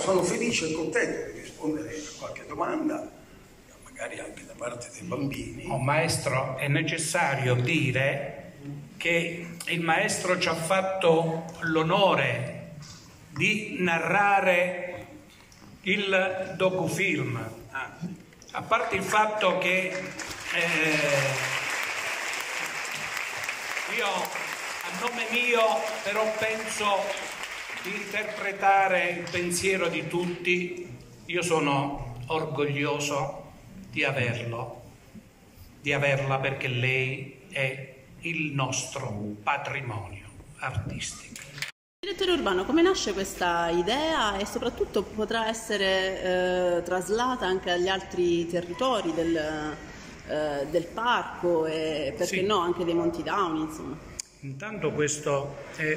sono felice e contento di rispondere a qualche domanda, magari anche da parte dei bambini. Oh, maestro, è necessario dire che il maestro ci ha fatto l'onore di narrare il docufilm, a parte il fatto che io a nome mio però penso di interpretare il pensiero di tutti. Io sono orgoglioso di averla perché lei è il nostro patrimonio artistico. Direttore Urbano, come nasce questa idea e soprattutto potrà essere traslata anche agli altri territori del parco e perché no anche dei Monti Dauni, insomma? Intanto questo è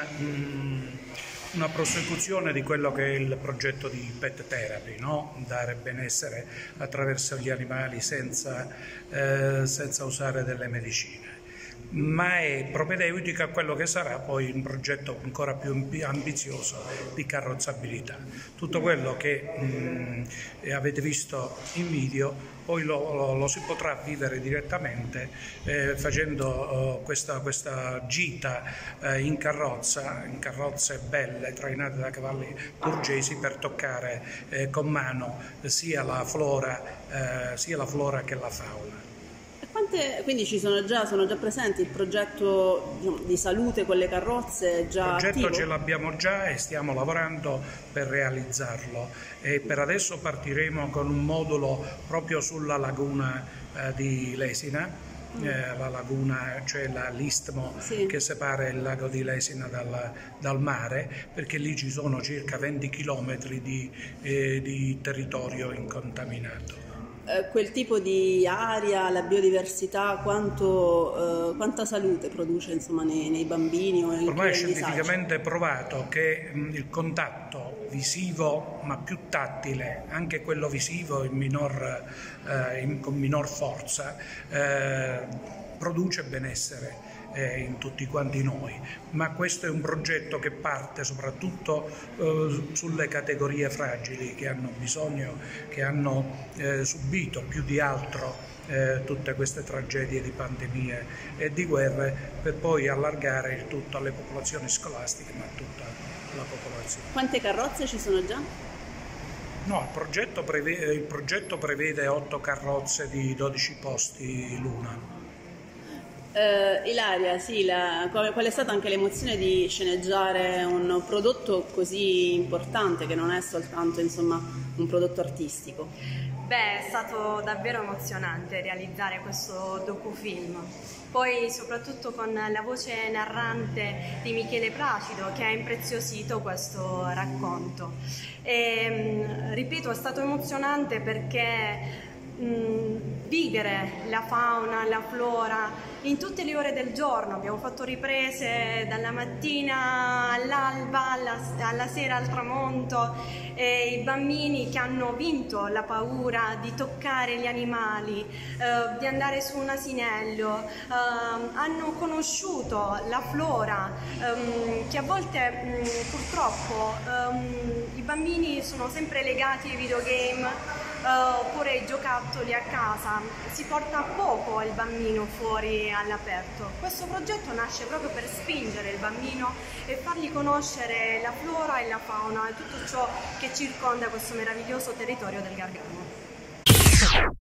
una prosecuzione di quello che è il progetto di Pet Therapy, no? Dare benessere attraverso gli animali senza usare delle medicine, ma è propedeutica a quello che sarà poi un progetto ancora più ambizioso di carrozzabilità. Tutto quello che avete visto in video poi lo si potrà vivere direttamente facendo questa gita in carrozze belle trainate da cavalli purgesi per toccare con mano sia la flora che la fauna. Quindi sono già presenti il progetto, diciamo, di salute con le carrozze già attivo? Il progetto ce l'abbiamo già e stiamo lavorando per realizzarlo e per adesso partiremo con un modulo proprio sulla laguna di Lesina, la laguna, cioè l'istmo che separa il lago di Lesina dal mare, perché lì ci sono circa 20 chilometri di territorio incontaminato. Quel tipo di aria, la biodiversità, quanta salute produce, insomma, nei bambini o ormai è scientificamente provato che il contatto visivo, ma più tattile, anche quello visivo con minor forza, produce benessere in tutti quanti noi, ma questo è un progetto che parte soprattutto sulle categorie fragili che hanno bisogno, che hanno subito più di altro tutte queste tragedie di pandemie e di guerre, per poi allargare il tutto alle popolazioni scolastiche, ma a tutta la popolazione. Quante carrozze ci sono già? No, il progetto prevede 8 carrozze di 12 posti l'una. Ilaria, sì, qual è stata anche l'emozione di sceneggiare un prodotto così importante che non è soltanto, insomma, un prodotto artistico? Beh, è stato davvero emozionante realizzare questo docufilm, poi soprattutto con la voce narrante di Michele Placido che ha impreziosito questo racconto. E, ripeto, è stato emozionante perché vivere la fauna, la flora in tutte le ore del giorno. Abbiamo fatto riprese dalla mattina all'alba, alla sera al tramonto, e i bambini che hanno vinto la paura di toccare gli animali, di andare su un asinello, hanno conosciuto la flora che a volte purtroppo i bambini sono sempre legati ai videogame oppure ai giocattoli a casa, si porta poco il bambino fuori all'aperto. Questo progetto nasce proprio per spingere il bambino e fargli conoscere la flora e la fauna e tutto ciò che circonda questo meraviglioso territorio del Gargano.